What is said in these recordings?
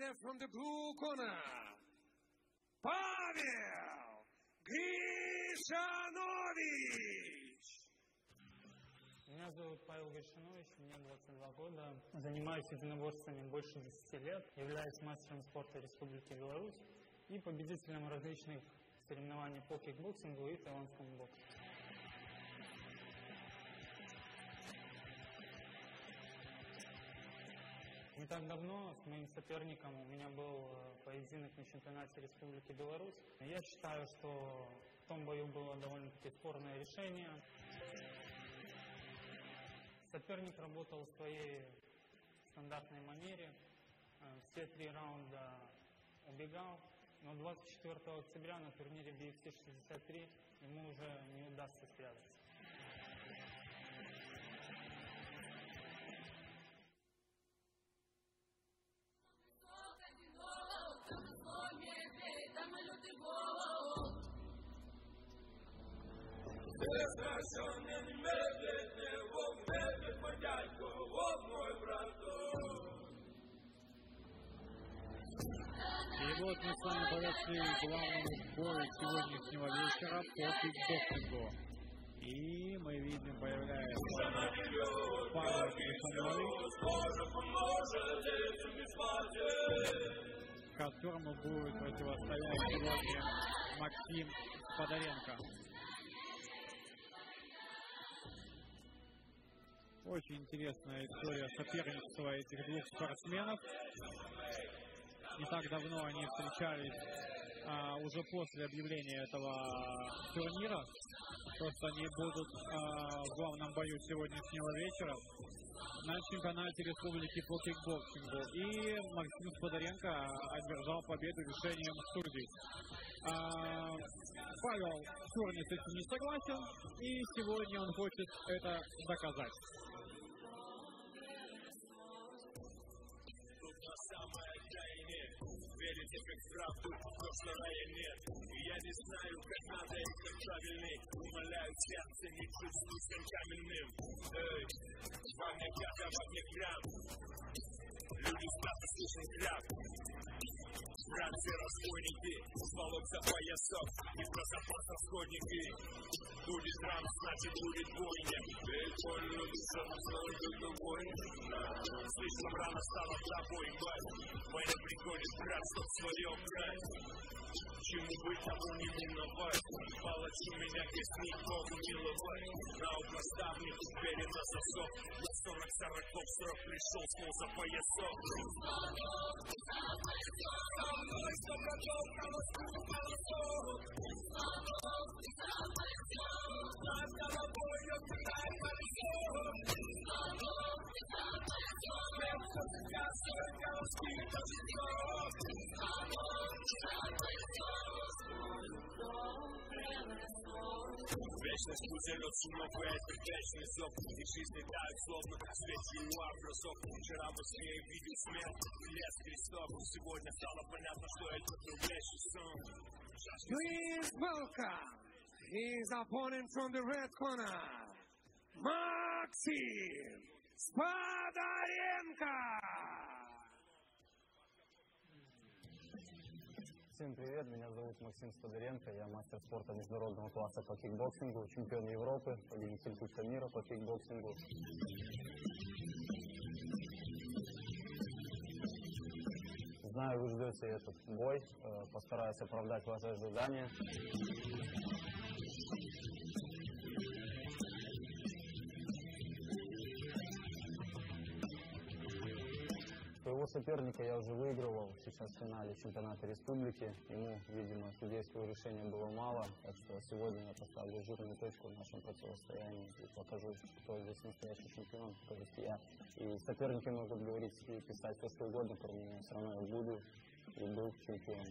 fighter from the blue corner, Павел Гришанович. Меня зовут Павел Гришанович, мне 22 года. Занимаюсь единоборствами больше 10 лет, являюсь мастером спорта Республики Беларусь и победителем различных соревнований по кикбоксингу и тайландскому боксу. Не так давно с моим соперником у меня был поединок на чемпионате Республики Беларусь. Я считаю, что в том бою было довольно-таки спорное решение. Соперник работал в своей стандартной манере. Все 3 раунда убегал. Но 24 октября на турнире BFC 63 ему уже не удастся спрятаться. И вот мы с вами подошли к главному бою сегодняшнего вечера по кикбоксингу. И мы видим, появляется Павел Гришанович, которому будет противостоять сегодня Максим Сподаренко. Очень интересная история соперничества этих двух спортсменов. Не так давно они встречались уже после объявления этого турнира. То, что они будут в главном бою сегодняшнего вечера на чемпионате Республики по кикбоксингу. И Максим Сподаренко одержал победу решением судей. Павел Черный с этим не согласен, и сегодня он хочет это доказать. Верите как в правду, но что нет. И я не знаю, как надо и как правильней. Умоляю сердце, не чувствую всем каменным. Во мне гад, а во мне грамм. Люди спрашивают, слышен краб. Братцы, разбойники, сволок за поясов. И про запас расходники. Будет рам, значит будет бойня. Эй, больно, душа, только бойня. Слишком рано стало тобой, мать. Война приходит, брат, чтоб свое брать. Чему быть, того не миновать. Палач у меня кислит, Богу миловать. Наук наставник, верит на сосок. На 40 пришел, снова за поясок. Вечность узелет сумокой, это вечный зов. И жизни тают, словно свечи у бросок. Вчера во сне видел смерть, лес крестов. Сегодня стало понятно, что это другой сон. Please welcome his opponent from the red corner, Максим Сподаренко. Всем привет, меня зовут Максим Сподаренко, я мастер спорта международного класса по кикбоксингу, чемпион Европы, победитель Кубка мира по кикбоксингу. Знаю, вы ждете этот бой, постараюсь оправдать ваши ожидания. Своего соперника я уже выигрывал сейчас в финале чемпионата республики. Ему, видимо, судейского решения было мало, так что сегодня я поставлю жирную точку в нашем противостоянии и покажу, кто здесь настоящий чемпион, то есть я. И соперники могут говорить и писать все, что угодно, про меня, все равно я буду и был чемпионом.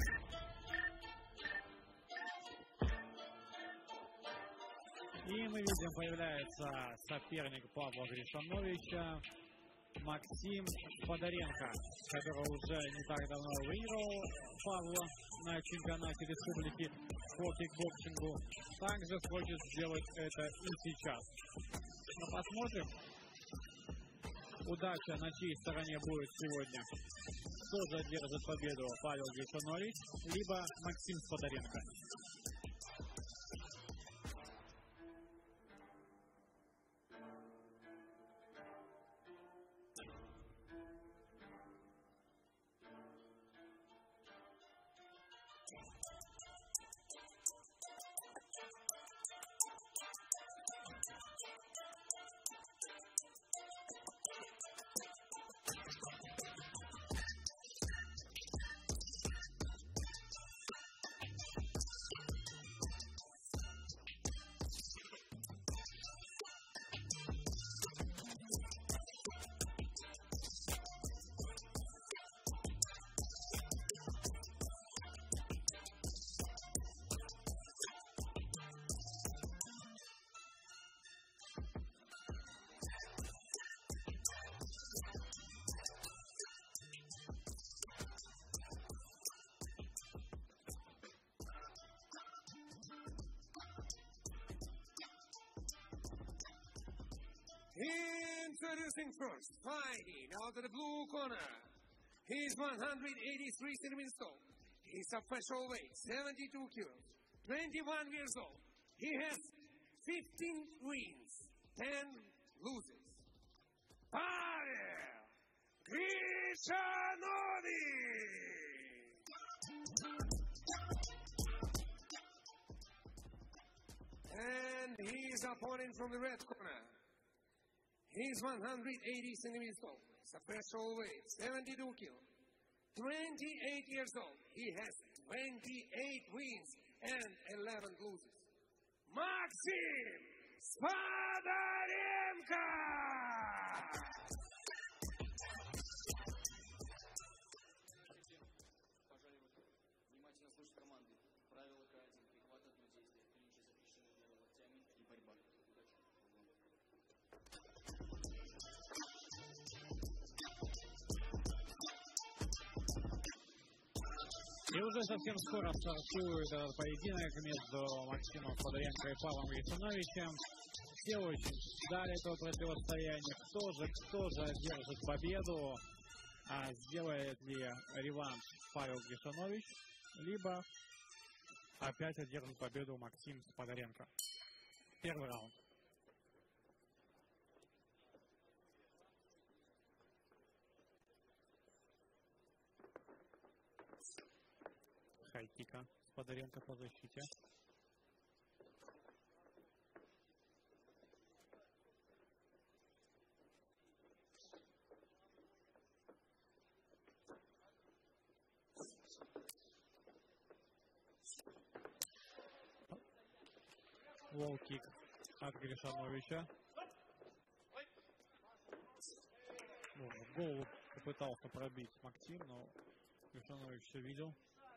И мы видим ринге появляется соперник Павла Гришановича, Максим Сподаренко, который уже не так давно выиграл Павла на чемпионате республики по кикбоксингу. Также хочет сделать это и сейчас. Но посмотрим, удача на чьей стороне будет сегодня. Кто задержит победу, Павел Гришанович, либо Максим Сподаренко. Introducing first, fighting out of the blue corner. He's 183 centimeters tall. He's a special weight, 72 kilos, 21 years old. He has 15 wins, 10 loses. Pavel Grishanovich! And his opponent from the red corner. He's 180 centimeters tall. It's a special weight, 72 kilos. 28 years old. He has 28 wins and 11 loses. Maxim Spadarenko! Внимательно слушать команды. Правила К1. Прихват одно действие. Клинчи запрещены двумя локтями и борьба. И уже совсем скоро стартует этот поединок между Максимом Сподаренко и Павлом Гришановичем. Все очень ждали этого противостояния. Кто же одержит победу? А сделает ли реванш Павел Гришанович? Либо опять одержит победу Максим Сподаренко. Первый раунд. Хайкика Сподаренко по защите. Лоу-кик от Гришановича. В голову попытался пробить Максим, но Гришанович все видел.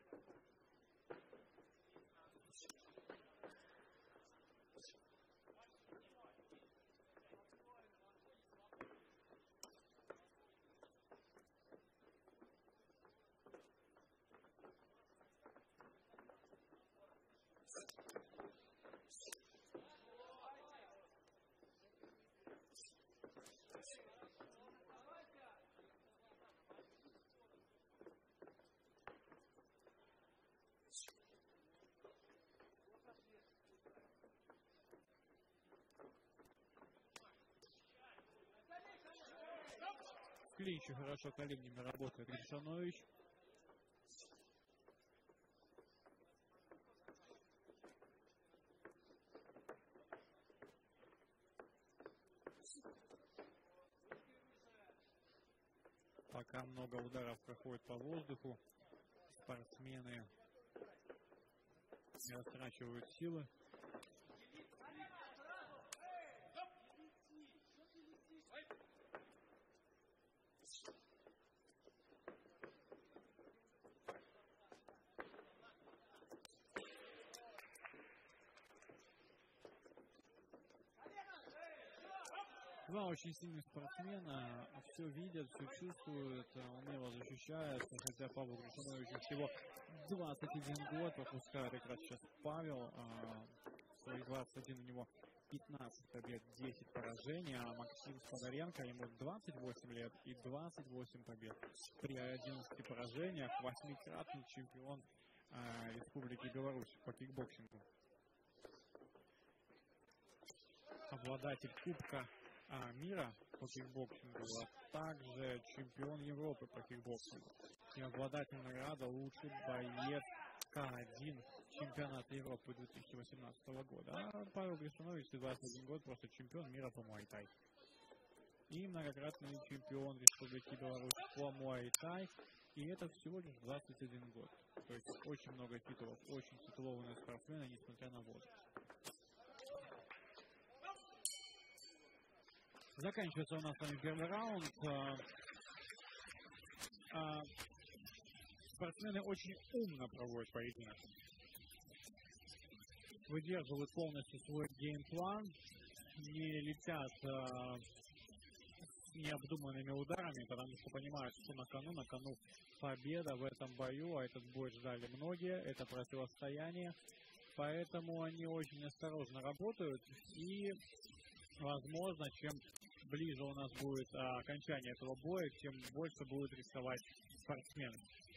В клинче хорошо коленями работает Гришанович. Пока много ударов проходит по воздуху, спортсмены не растрачивают силы. Два очень сильных спортсмена, все видят, все чувствуют, умело защищаются, хотя Павлу Гришановичу всего 21 год, пропускает как раз сейчас Павел, свои 21 у него 15 побед, 10 поражений, а Максим Сподаренко, ему 28 лет и 28 побед. При 11 поражениях, 8-кратный чемпион Республики Беларусь по кикбоксингу. Обладатель Кубка мира по кикбоксингу, а также чемпион Европы по кикбоксингу. И обладатель награды «Лучший боец К1 чемпионата Европы 2018 года. А Павел Гришанович, 21 год, просто чемпион мира по муай-тай. И многократный чемпион Республики Беларусь по муай-тай. И это всего лишь 21 год. То есть очень много титулов, очень титулованные спортсмены, несмотря на возраст. Заканчивается у нас с вами первый раунд. Спортсмены очень умно проводят поединок. Выдерживают полностью свой геймплан, не летят с необдуманными ударами, потому что понимают, что на кону победа в этом бою, а этот бой ждали многие, это противостояние, поэтому они очень осторожно работают и, возможно, чем ближе у нас будет окончание этого боя, тем больше будет рисковать спортсмен.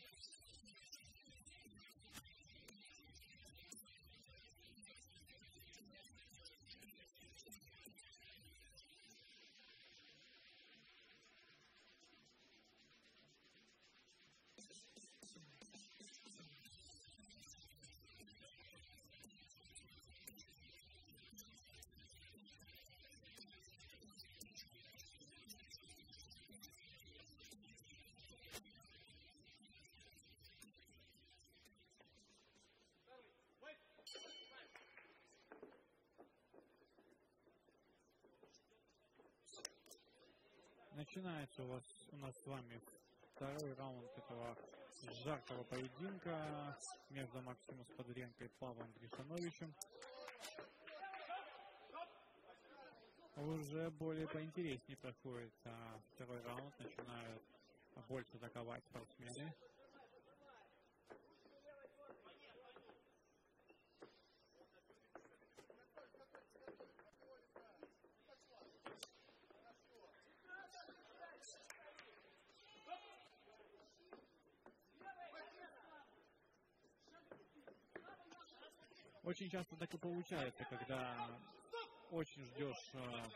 Начинается у нас с вами второй раунд этого жаркого поединка между Максимом Сподаренко и Павлом Гришановичем. Уже более поинтереснее проходит второй раунд, начинают больше атаковать спортсмены. Очень часто так и получается, когда очень ждешь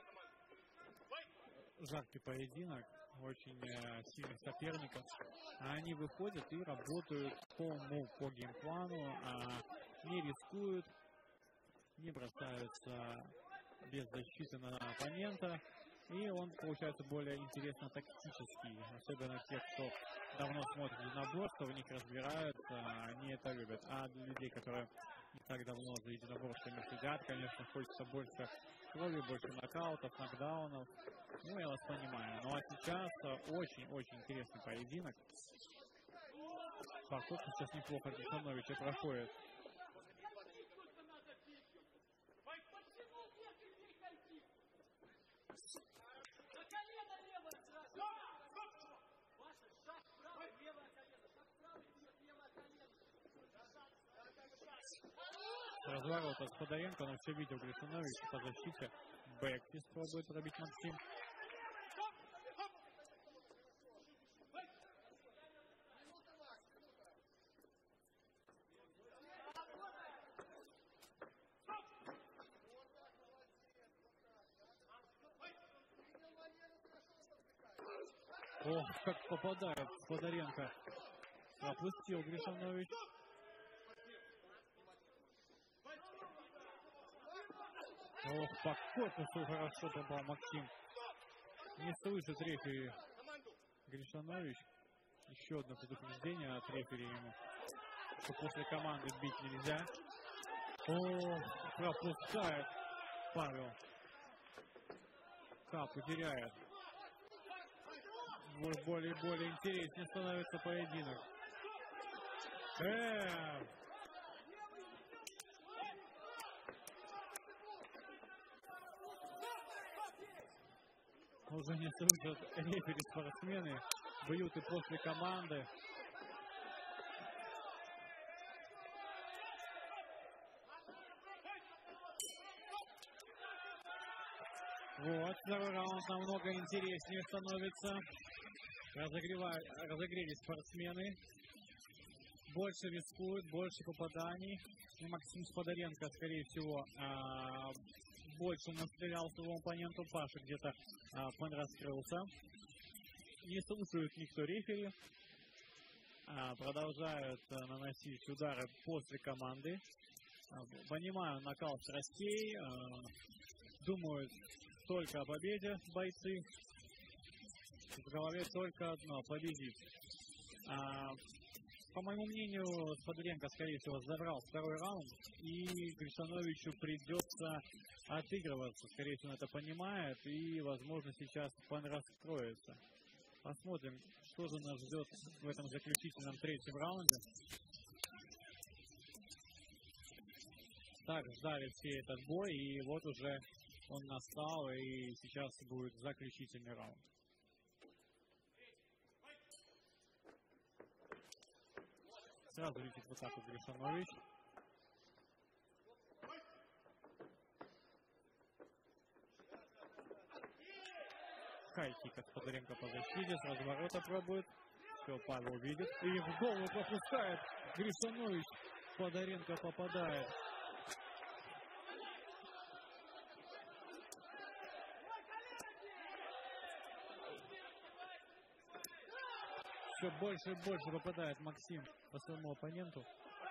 жаркий поединок, очень сильных соперников, а они выходят и работают по геймплану, не рискуют, не бросаются без защиты на оппонента, и он получается более интересно тактический, особенно те, кто давно смотрит единоборство, в них разбираются, они это любят. А для людей, которые не так давно за единоборствами следят, конечно, хочется больше крови, больше нокаутов, нокдаунов. Ну, я вас понимаю. Ну, а сейчас очень-очень интересный поединок. Парков сейчас неплохо Гришановича проходит. Разворот от Сподаренко, но все видел Гришанович по защите. Бэкфист пробует пробить Максим. Ох, как попадает Сподаренко. Пропустил Гришанович. Ох, по корпусу хорошо попал Максим. Не слышит рефери Гришанович. Еще одно предупреждение от рефери ему, что после команды бить нельзя. О, пропускает Павел. Капу теряет. Более и более интереснее становится поединок. Уже не слышат рефери спортсмены. Бьют и после команды. Вот, второй раунд намного интереснее становится. Разогрелись спортсмены. Больше рискуют, больше попаданий. И Максим Сподаренко, скорее всего, больше настрелял своему оппоненту. Паша где-то подраскрылся. Не слушают никто рефери. Продолжают наносить удары после команды. Понимаю накал страстей. Думают только о победе бойцы. В голове только одно — победить. По моему мнению, Сподаренко, скорее всего, забрал второй раунд, и Гришановичу придется отыгрываться. Скорее всего, он это понимает, и, возможно, сейчас раскроется. Посмотрим, что же нас ждет в этом заключительном третьем раунде. Так ждали все этот бой, и вот уже он настал, и сейчас будет заключительный раунд. Сразу летит в атаку Гришанович. Хайкик от Сподаренко по защите. С разворота пробует. Все, Павел видит. И в голову пропускает Гришанович. Сподаренко попадает. Все больше и больше попадает Максим по своему оппоненту.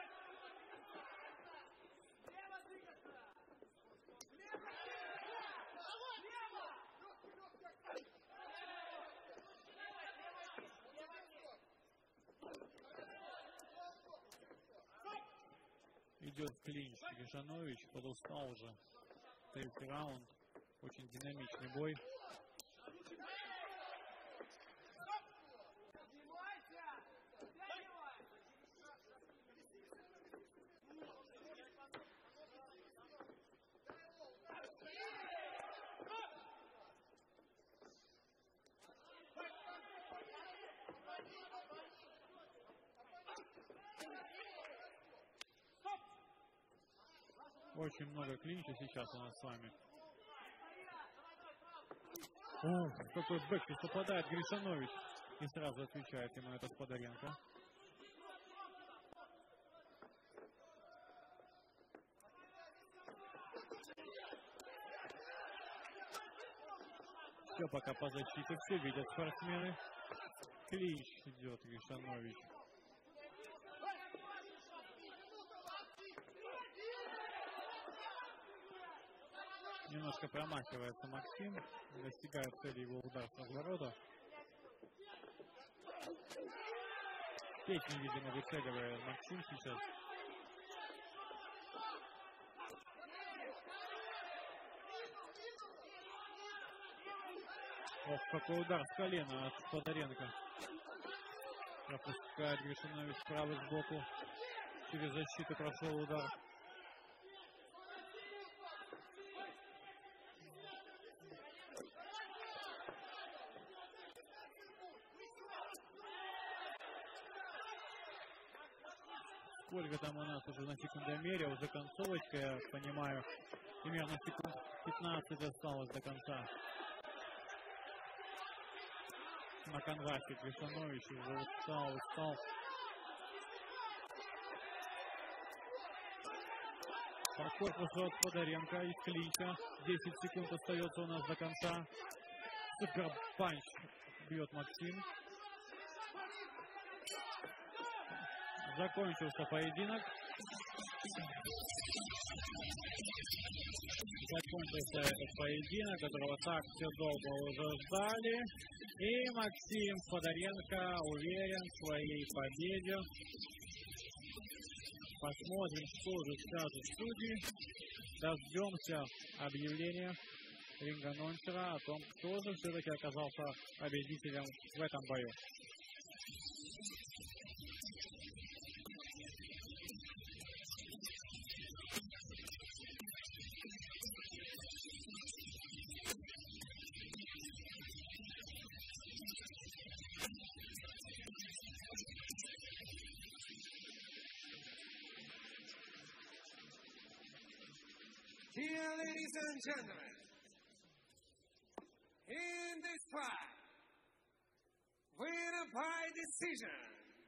Идет в клинч Гришанович, подустал уже. Третий раунд. Очень динамичный бой. Очень много клинча сейчас у нас с вами. Ух, какой бэкфист попадает Гришанович. И сразу отвечает ему это Сподаренко. Все пока по защите, все видят спортсмены. Клинч идет Гришанович. Немножко промахивается Максим. Достигает цели его удар с разворота. Печень, видимо, выцеливает Максим сейчас. Ох, какой удар с колена от Сподаренко. Пропускает Гришанович правый сбоку. Через защиту прошел удар. Сколько там у нас уже на секундомере, уже концовочка, я понимаю, примерно секунд 15 осталось до конца. На канвасе Гришанович уже устал. По корпусу от Сподаренко из клинча. 10 секунд остается у нас до конца. Супер панч бьет Максим. Закончился поединок. Закончился этот поединок, которого так все долго уже ждали. И Максим Сподаренко уверен в своей победе. Посмотрим, что же скажут судьи. Дождемся объявления ринг-анонсера о том, кто же все-таки оказался победителем в этом бою. Dear ladies and gentlemen, in this fight, winner by decision,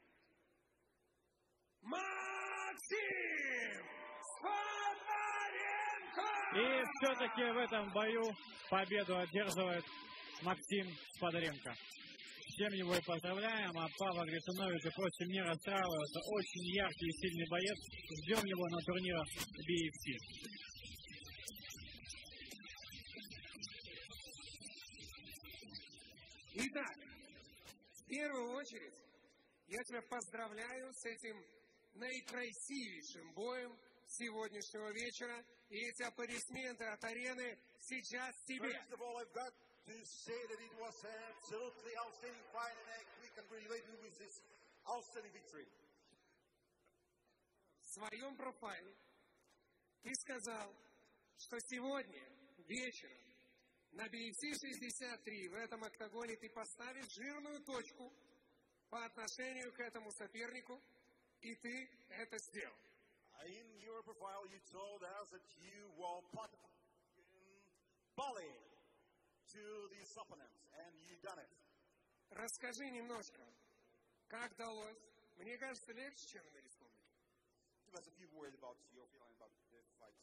Максим Сподаренко! И все-таки в этом бою победу одерживает Максим Сподаренко. С чем его и поздравляем, а Павла Гришиновича просим не расстраиваться. Очень яркий и сильный боец. Ждем его на турнирах BFT. Итак, в первую очередь я тебя поздравляю с этим наикрасивейшим боем сегодняшнего вечера. И эти аплодисменты от арены сейчас тебе. First of all, I've got to say that it was an absolutely outstanding fight, and we congratulate you with this outstanding victory. В своем профайле ты сказал, что сегодня вечером на BFT 63 в этом октагоне ты поставишь жирную точку по отношению к этому сопернику, и ты это сделал. In your profile, you told us that you will put Bali to these opponents, and you've done it. Расскажи немножко, как далось. Мне кажется, легче, чем на республике. Give us a few words about your feeling about the fight.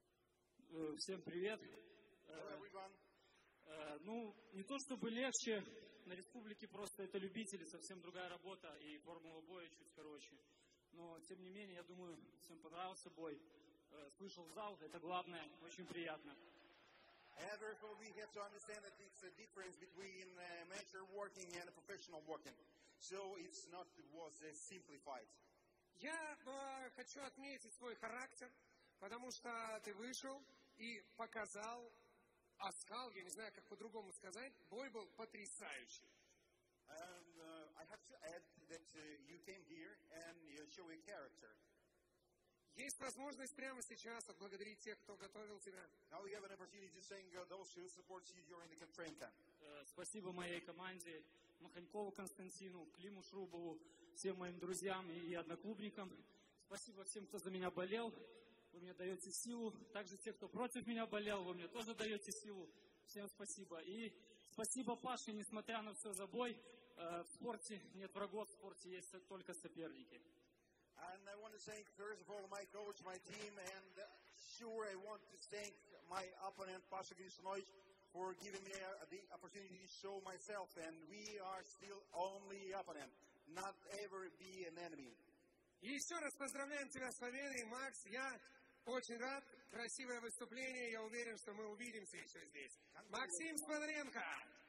Всем привет. Hello, everyone. Ну, не то чтобы легче, на республике просто это любители, совсем другая работа, и формула боя чуть короче. Но, тем не менее, я думаю, всем понравился бой. Слышал зал, это главное, очень приятно. And therefore, we have to understand that it's a difference between amateur working and professional working. So it's not was a simplified. Я хочу отметить свой характер, потому что ты вышел и показал оскал, я не знаю, как по-другому сказать, бой был потрясающий. And I have to add that you came here and you show a character. Есть возможность прямо сейчас отблагодарить тех, кто готовил тебя. Now we have an opportunity to thank those who support you during the train camp. Спасибо моей команде, Маханькову Константину, Климу Шрубову, всем моим друзьям и одноклубникам. Спасибо всем, кто за меня болел. Вы мне даете силу. Также те, кто против меня болел, вы мне тоже даете силу. Всем спасибо. И спасибо Паше, несмотря на все за бой. В спорте нет врагов, в спорте есть только соперники. And I want to thank, first of all, my coach, my team, and sure I want to thank my opponent, Pasha Grishinovic, for giving me the opportunity to show myself. And we are still only opponent, not ever be an enemy. И еще раз поздравляем тебя с победой, Макс. Я очень рад. Красивое выступление. Я уверен, что мы увидимся еще здесь. Максим Сподаренко.